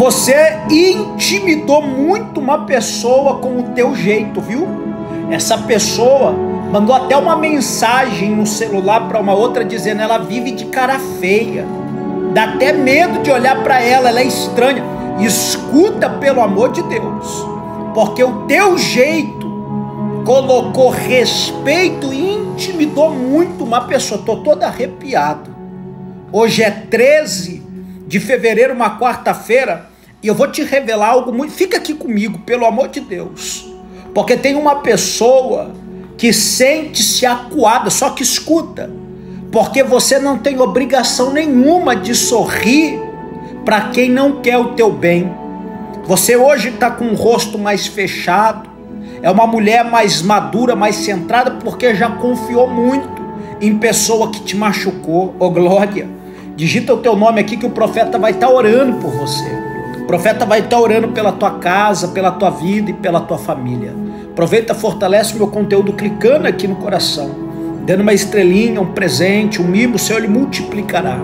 Você intimidou muito uma pessoa com o teu jeito, viu? Essa pessoa mandou até uma mensagem no celular para uma outra dizendo: ela vive de cara feia, dá até medo de olhar para ela, ela é estranha. Escuta, pelo amor de Deus, porque o teu jeito colocou respeito e intimidou muito uma pessoa. Estou todo arrepiado. Hoje é 13 de fevereiro, uma quarta-feira, e eu vou te revelar algo muito... Fica aqui comigo, pelo amor de Deus, porque tem uma pessoa que sente-se acuada. Só que escuta, porque você não tem obrigação nenhuma de sorrir para quem não quer o teu bem. Você hoje está com o rosto mais fechado, é uma mulher mais madura, mais centrada, porque já confiou muito em pessoa que te machucou. Ô glória, digita o teu nome aqui que o profeta vai estar orando por você. O profeta vai estar orando pela tua casa, pela tua vida e pela tua família. Aproveita, fortalece o meu conteúdo clicando aqui no coração, dando uma estrelinha, um presente, um mimo, o Senhor Ele multiplicará.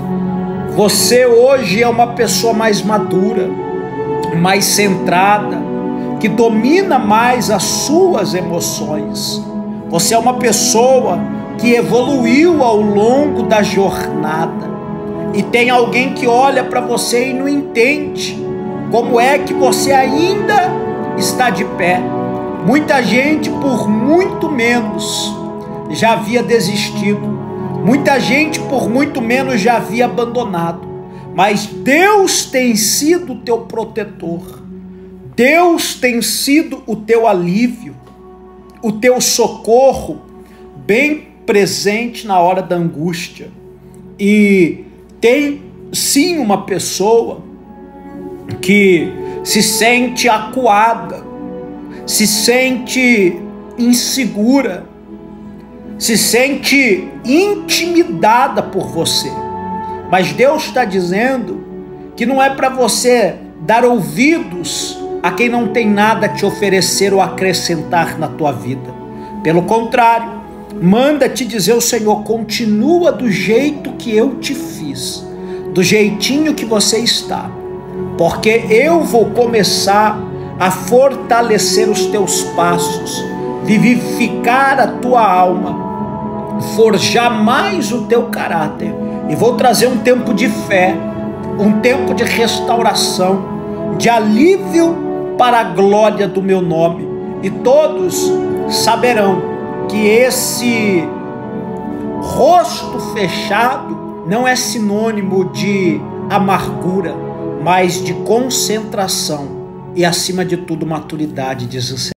Você hoje é uma pessoa mais madura, mais centrada, que domina mais as suas emoções. Você é uma pessoa que evoluiu ao longo da jornada, e tem alguém que olha para você e não entende como é que você ainda está de pé. Muita gente por muito menos já havia desistido, muita gente por muito menos já havia abandonado, mas Deus tem sido o teu protetor, Deus tem sido o teu alívio, o teu socorro bem presente na hora da angústia. E tem sim uma pessoa que se sente acuada, se sente insegura, se sente intimidada por você, mas Deus está dizendo que não é para você dar ouvidos a quem não tem nada a te oferecer ou acrescentar na tua vida. Pelo contrário, manda te dizer o Senhor: continua do jeito que eu te fiz, do jeitinho que você está, porque eu vou começar a fortalecer os teus passos, vivificar a tua alma, forjar mais o teu caráter, e vou trazer um tempo de fé, um tempo de restauração, de alívio para a glória do meu nome, e todos saberão que esse rosto fechado não é sinônimo de amargura, mas de concentração e, acima de tudo, maturidade, diz o Senhor.